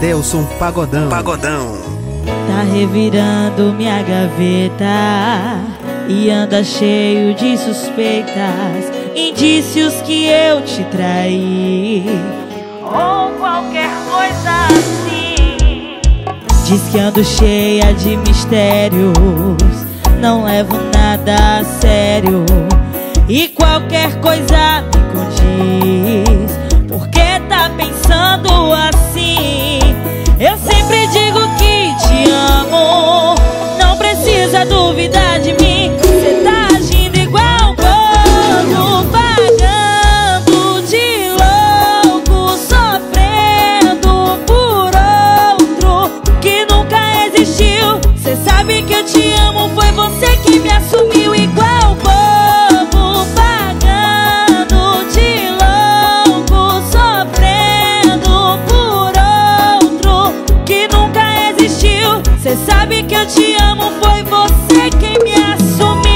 Adelson Pagodão. Tá revirando minha gaveta e anda cheio de suspeitas, indícios que eu te traí ou qualquer coisa assim. Diz que ando cheia de mistérios, não levo nada a sério e qualquer coisa me condiz. Por que tá pensando assim? Eu sempre digo que te amo, não precisa duvidar de mim. Cê tá agindo igual um bobo, pagando de louco, sofrendo por outro que nunca existiu. Cê sabe que eu te amo, foi você que me assumiu igual bobo, pagando de louco, sofrendo por outro que nunca existiu. Cê sabe que eu te amo, foi você quem me assumiu.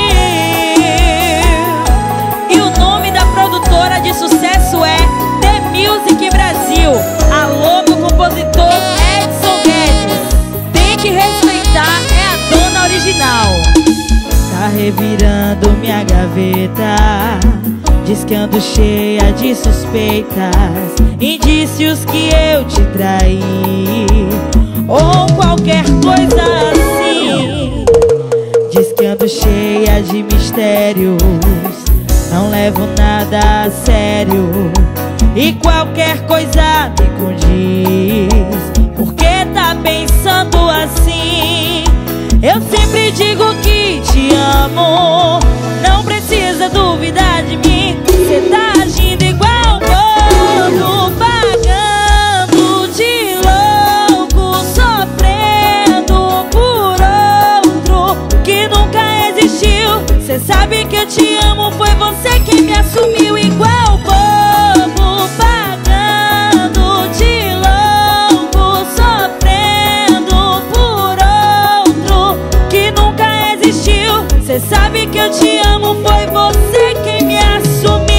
E o nome da produtora de sucesso é The Music Brasil. Alô, meu compositor Edson Guedes, tem que respeitar, é a dona original. Tá revirando minha gaveta, diz que ando cheia de suspeitas, indícios que eu te traí ou qualquer coisa assim. Diz que ando cheia de mistérios, não levo nada a sério e qualquer coisa me condiz. Por que tá pensando assim? Eu sempre digo que te amo, não precisa duvidar de mim. Cê tá agindo igual bobo, pagando de louco, sofrendo por outro que nunca existiu. Cê sabe que eu te amo, foi você quem me assumiu igual bobo, pagando de louco, sofrendo por outro que nunca existiu. Cê sabe que eu te amo, foi você quem me assumiu.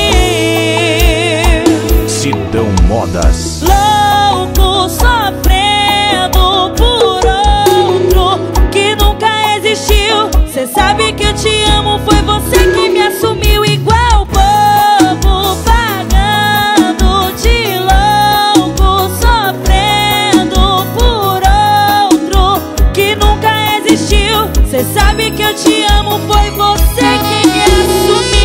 Sidão Modas. Louco, sofrendo por outro que nunca existiu. Cê sabe que eu te amo, foi você que me assumiu igual bobo, pagando de louco, sofrendo por outro que nunca existiu. Cê sabe que eu te amo, foi você quem me assumiu.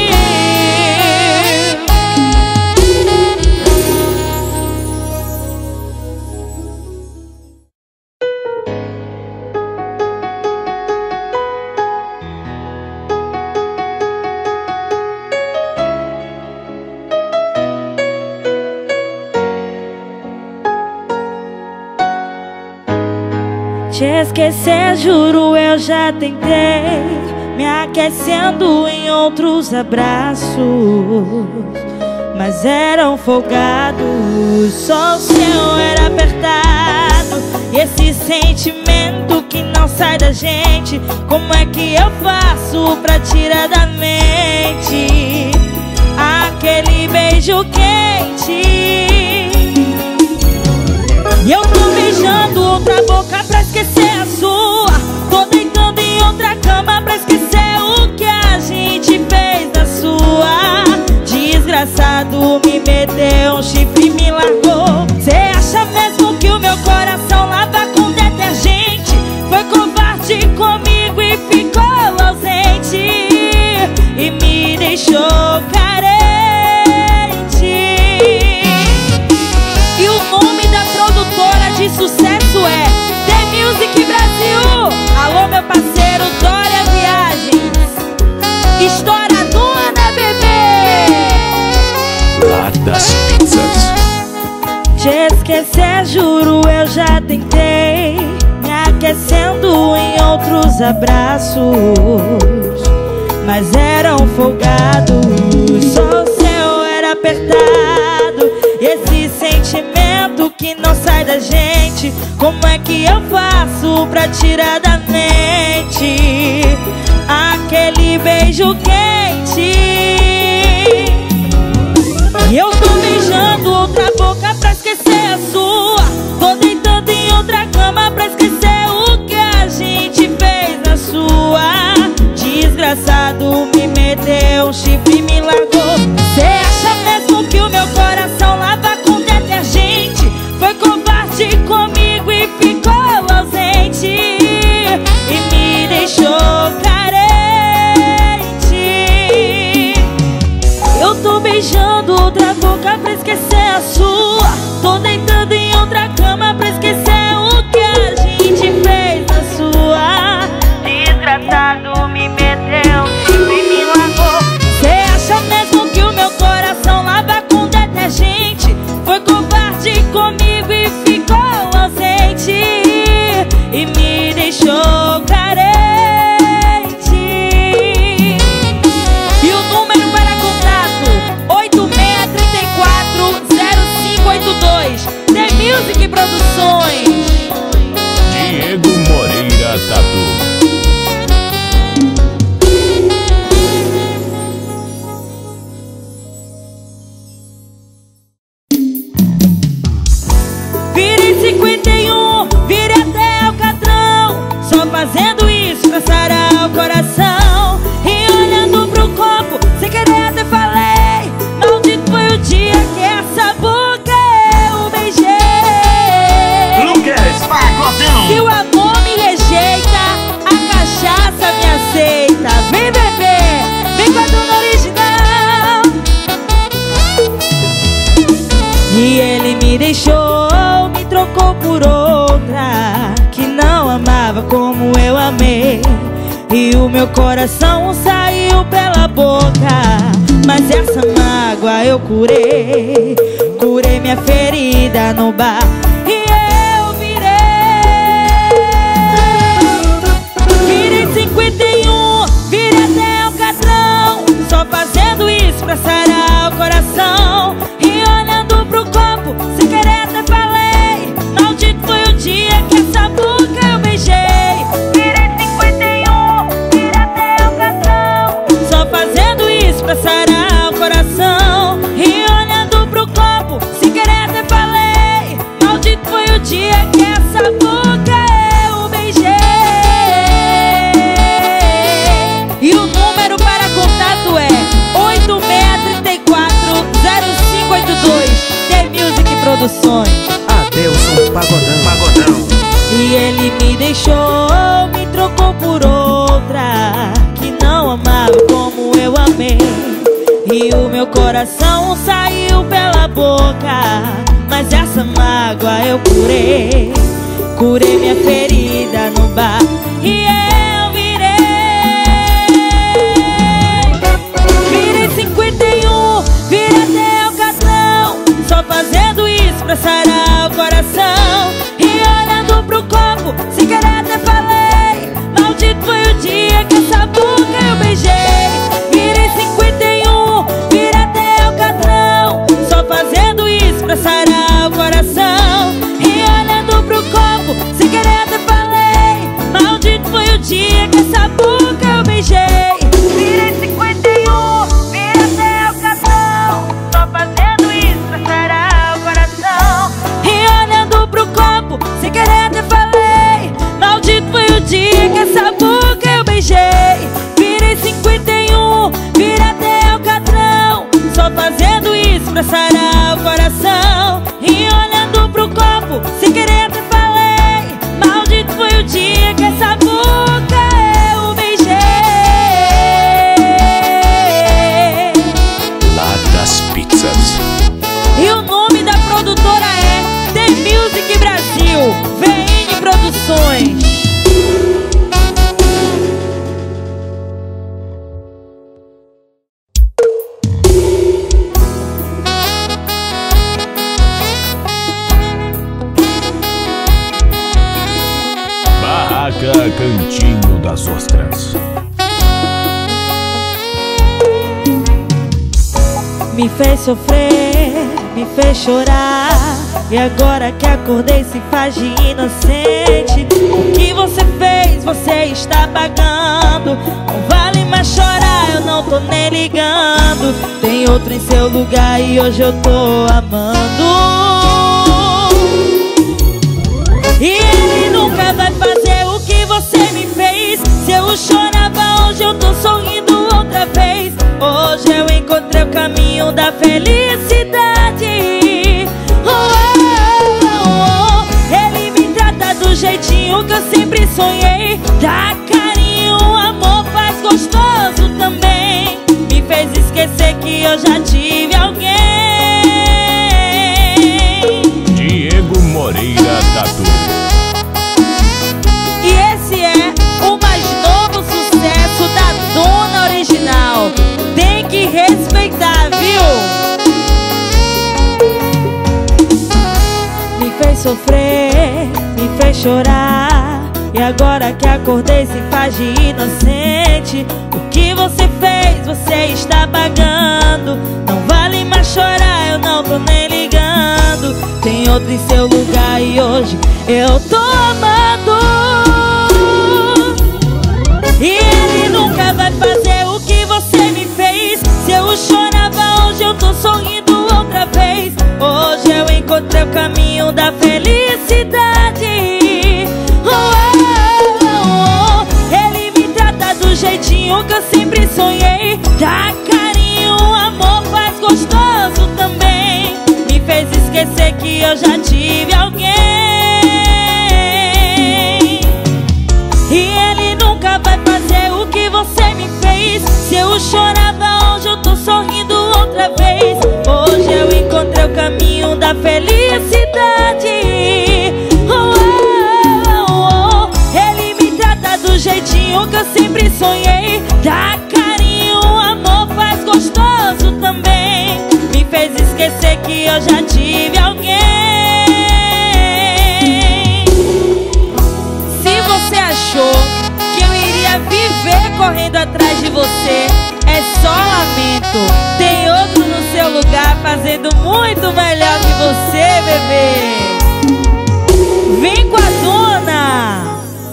Te esquecer, juro, eu já tentei, me aquecendo em outros abraços, mas eram folgados, só o seu era apertado. E esse sentimento que não sai da gente, como é que eu faço pra tirar da mente aquele beijo quente? E eu tô beijando outra boca pra esquecer a sua, tô deitando em outra cama pra esquecer o que a gente fez na sua. Desgraçado, me meteu um chifre e me largou. Cê acha mesmo que o meu coração lava com detergente? Foi covarde comigo e ficou ausente e me deixou carente. E o nome da produtora de sucesso é The Music Brasil. Alô, meu parceiro Dória Viagens, História do Ana Bebê. Lá das pizzas. Te esquecer, juro, eu já tentei, me aquecendo em outros abraços, mas eram folgados, só o seu era apertado. Esse sentimento que não sai da gente, como é que eu faço pra tirar da mente aquele beijo quente? E eu tô beijando outra boca pra esquecer a sua, tô deitando em outra boca pra esquecer a sua. Tô deitando em outra cama pra esquecer o que a gente fez na sua. Desgraçado me meteu e me largou. Cê acha mesmo que o meu coração lava com detergente? Foi covarde comigo e ficou ausente e me deixou carente. E o número para contato 8634-0582 The Music Produções. Diego Moreira Tatu. Virei 51, virei até Alcatrão, só fazendo isso pra sarar o coração. E olhando pro copo, sem querer até falei, maldito foi o dia que essa boca eu beijei. Lucas Pagodão. Se o amor me rejeita, a cachaça me aceita. Vem beber, vem com a dona original. E ele me deixou, me trocou por outra que não amava como eu amei. E o meu coração saiu pela boca, mas essa mágoa eu curei. Curei minha ferida no bar e eu virei 51, virei até Alcatrão, só fazendo isso pra sarar o coração. E olhando pro copo, sem querer até falei, maldito foi o dia que essa boca eu beijei. Virei 51, virei até Alcatrão, só fazendo isso pra sarar o coração. E olhando pro copo, sem querer até falei, maldito foi o dia que essa boca eu beijei. E o número para contato é 8634-0582 The Music Produções. Adelson Pagodão. E ele me deixou, me trocou por outra que não amava como eu amei. E o meu coração saiu pela boca, mas essa mágoa eu curei. Curei minha ferida no bar e eu virei 51, virei até Alcatrão, só fazendo isso pra sarar o coração. E olhando pro copo, sem querer até falei, maldito foi o dia que essa boca eu beijei. Virei 51, virei até Alcatrão, só fazendo isso pra sarar o coração. E olhando pro copo, sem querer até falei, maldito foi o dia que essa boca eu beijei. Virei 51, virei até Alcatrão, só fazendo isso pra sarar o coração. E olhando pro copo, sem querer até falei, maldito foi o dia que essa boca eu beijei. Virei 51, virei até Alcatrão, só fazendo isso pra sarar o coração. E olhando pro copo, sem querer até falei, maldito foi o dia que essa boca eu beijei. Lá das Pizzas. E o nome da produtora é The Music Brasil, VN Produções. Barraca Cantinho das Ostras. Me fez sofrer, me fez chorar, e agora que acordei se faz de inocente. O que você fez, você está pagando. Não vale mais chorar, eu não tô nem ligando. Tem outro em seu lugar e hoje eu tô amando. E ele nunca vai fazer o que você me fez. Se eu chorava, hoje eu tô sorrindo outra vez. Hoje eu encontrei o caminho da felicidade. Ele me trata do jeitinho que eu sempre sonhei. Dá carinho, amor, faz gostoso também. Me fez esquecer que eu já tive alguém. sofrer, me fez chorar. E agora que acordei se faz de inocente. O que você fez, você está pagando. Não vale mais chorar, eu não tô nem ligando. Tem outro em seu lugar e hoje eu tô amando. E ele nunca vai fazer o que você me fez. Se eu chorava, hoje eu tô sorrindo outra vez. Hoje eu encontrei o caminho da felicidade. Ele me trata do jeitinho que eu sempre sonhei. Dá carinho, amor, faz gostoso também. Me fez esquecer que eu já tive alguém. E ele nunca vai fazer o que você me fez. Se eu chorava, hoje eu tô sorrindo outra vez. Hoje eu encontrei o caminho da felicidade. Ele me trata do jeitinho que eu sempre sonhei. Dá carinho, amor, faz gostoso também. Me fez esquecer que eu já tive alguém. Se você achou que eu iria viver correndo atrás de você, é só lamento. Tem outro no seu lugar fazendo muito melhor que você, bebê. Vem com a dona.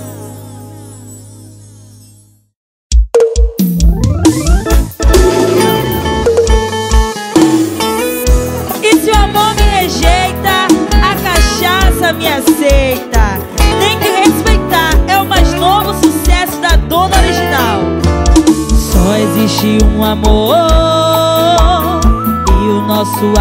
E se o amor me rejeita, a cachaça me aceita. Tem que respeitar, é o mais novo sucesso da dona original. Só existe um amor e o nosso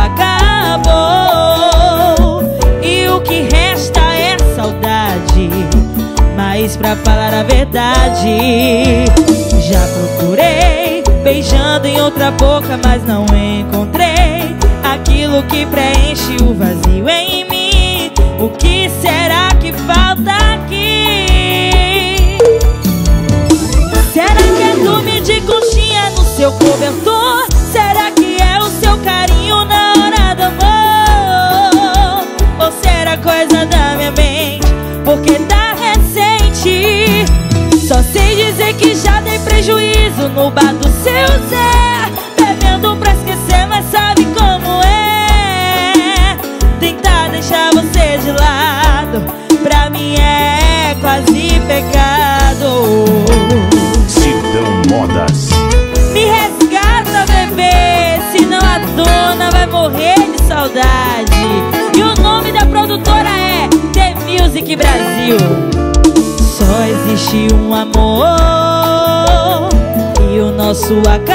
acabou. E o que resta é saudade. Mas pra falar a verdade, já procurei beijando em outra boca, mas não encontrei aquilo que preenche o vazio em mim. O que será que falta aqui? Será que é dormir de conchinha no seu cobertor? Será que é o seu carinho na hora do amor? Ou será coisa da minha mente, porque tá recente? Só sei dizer que já dei prejuízo no bar do seu Zé, bebendo pra esquecer, mas sabe como é? Tentar deixar você de lado, pra mim é quase pecado. Sidão Modas. Me resgata, bebê, senão a dona vai morrer de saudade. E o nome da produtora é The Music Brasil. Só existe um amor e o nosso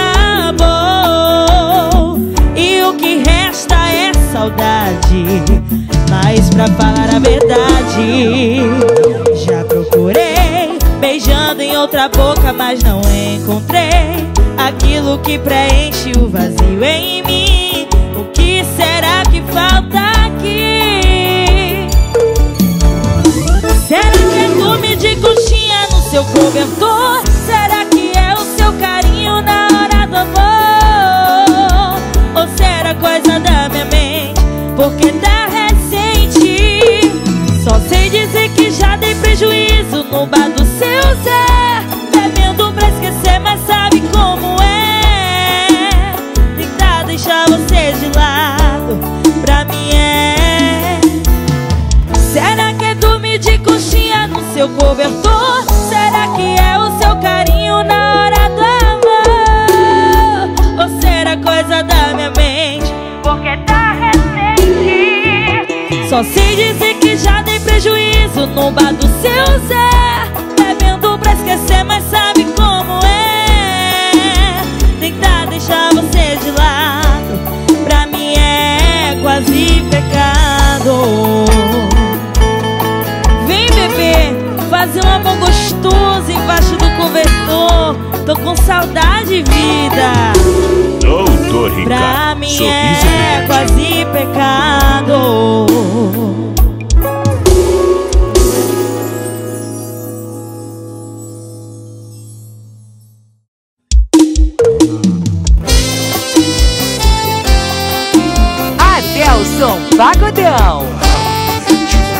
acabou. E o que resta é saudade. Mas pra falar a verdade, já procurei beijando em outra boca, mas não encontrei aquilo que preenche o vazio em mim. O que será que falta aqui? Será que é dormir de conchinha no seu cobertor? Será que é o seu carinho na hora do amor? Ou será coisa da minha mente, porque tá recente? Só sei dizer que já dei prejuízo no bar do seu Zé, bebendo pra esquecer, mas sabe como é? Tentar deixar você de lado, pra mim é. Será que é dormir de conchinha no seu cobertor? Será que é o seu carinho na hora do amor? Ou será coisa da minha mente, porque tá recente? Só sei dizer que já dei prejuízo no bar do seu Zé, bebendo pra esquecer, mas sabe como é? Tentar deixar você de lado, pra mim é quase pecado. Vem, bebê, fazer um amor gostoso embaixo do cobertor. Tô com saudade, vida. Doutor Ricardo. Pra mim Sorriso é brilhante. quase pecado. Adelson Pagodão.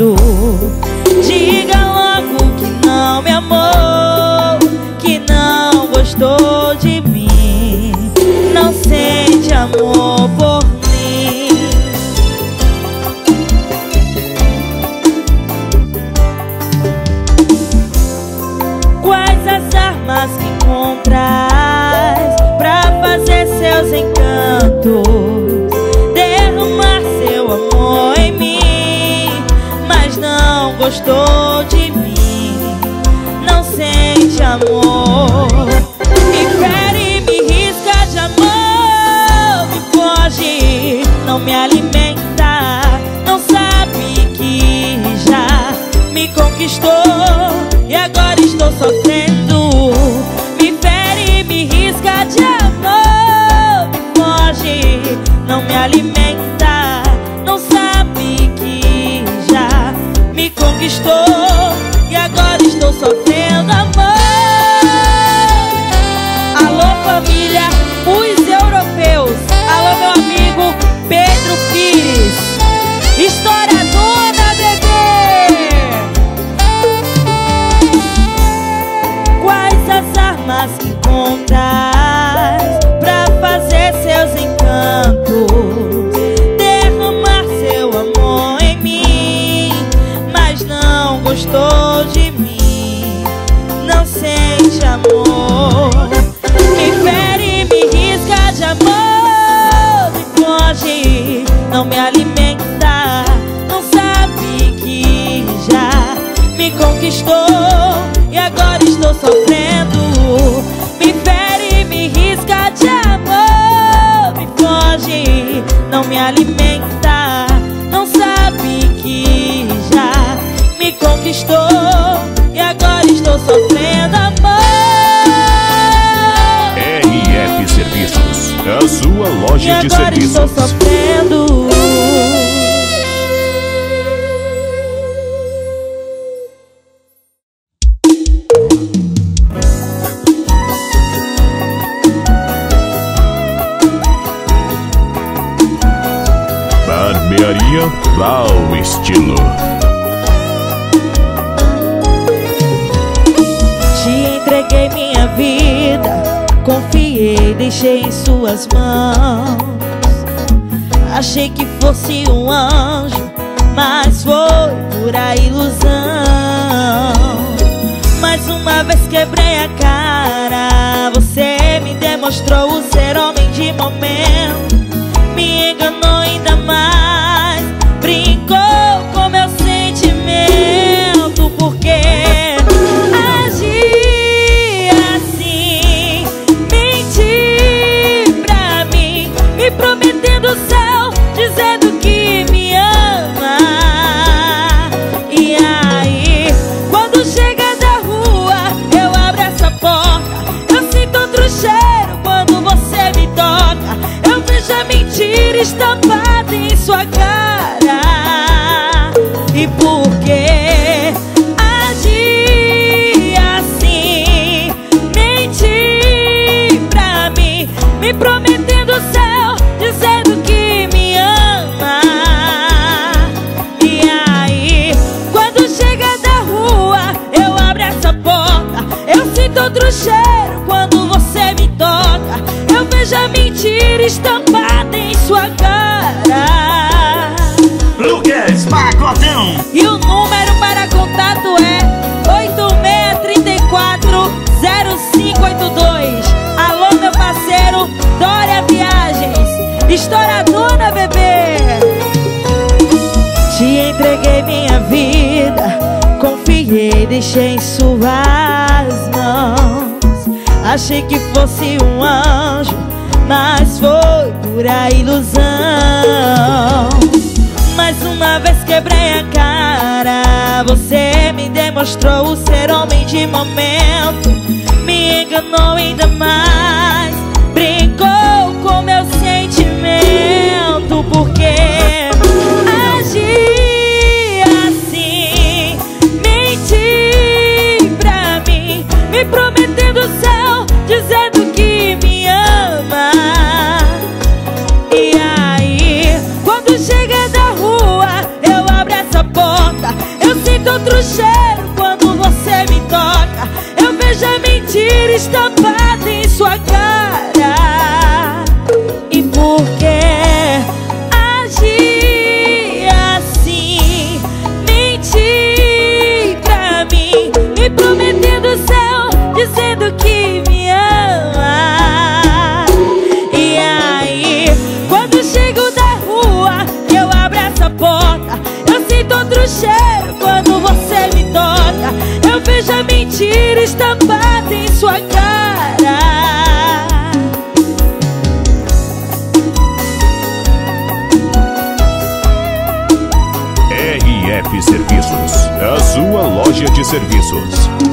encanto. Diga logo que não me amou, que não gostou de mim, não sente amor por mim. Quais as armas que encontras pra fazer seus encantos, derramar seu amor em mim, mas não gostou de mim, não sente amor. Me fere, me risca de amor, me foge, não me alimenta, não sabe que já me conquistou e agora estou sofrendo. Me fere, me risca de amor, me foge, não me alimenta, não sabe que já me conquistou e agora estou sofrendo amor. Alô família, os europeus, alô meu amigo Pedro Pires, História Dona Bebê. Quais as armas que encontras pra fazer seus encantos, derramar seu amor em mim, mas não gostou de mim, não sente amor. Me fere, me risca de amor, me foge, não me alimenta, não sabe que já me conquistou e agora estou sofrendo. Me fere, me risca de amor, me foge, não me alimenta, não sabe que já me conquistou e agora estou sofrendo amor. RF Serviços, a sua loja de serviços. Estou sofrendo. Barbearia Val Estilo. Te entreguei minha vida, confiei, deixei em suas mãos. Achei que fosse um anjo, mas foi pura ilusão. Mais uma vez quebrei a cara, você me demonstrou ser homem de momento. Me enganou ainda mais, brincou com meu sentimento. Porque agir assim, mentir pra mim, me prometendo o céu, dizendo que me ama. E aí, quando chega da rua, eu abro essa porta, eu sinto outro cheiro quando você me toca. Eu vejo a mentira estampada em sua cara. E por que agir assim, mentir pra mim, me prometendo o céu, dizendo que me ama. E aí, quando chega da rua, eu abro essa porta, eu sinto outro cheiro quando você me toca. Eu vejo a mentira estampada em sua cara. Lucas Pagodão. E o número para contato é 86340582. Alô meu parceiro Dória Viagens, História Dona Bebê. Te entreguei minha vida, confiei, deixei em suas mãos. Achei que fosse um anjo, mas foi pura ilusão. Mais uma vez quebrei a cara, você me demonstrou ser homem de momento. Me enganou ainda mais, brincou com meu sentimento. Porque agir assim, mentir pra mim, me prometendo o céu, dizendo que me ama. E aí, quando chega da rua, eu abro essa porta, outro cheiro quando você me toca. Eu vejo a mentira estampada em sua cara. E por que agir assim? Mentir pra mim, me prometendo o céu, dizendo que me ama. E aí, quando chego da rua, eu abro essa porta, eu sinto outro cheiro quando você me toca. Eu vejo a mentira estampada em sua cara. RF Serviços, a sua loja de serviços.